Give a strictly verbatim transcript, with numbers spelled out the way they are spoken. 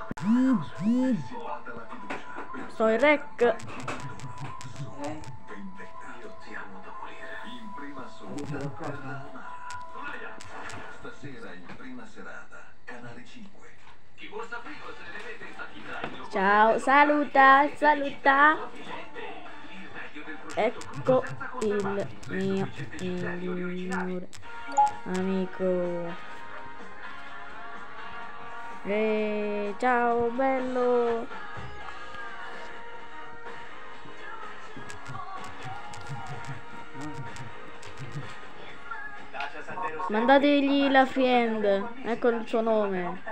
Sto in rec. Stasera in prima serata, canale cinque. Ciao, saluta, saluta. Ecco il mio migliore amico. Ehi, ciao bello. Mandategli la friend, ecco il suo nome.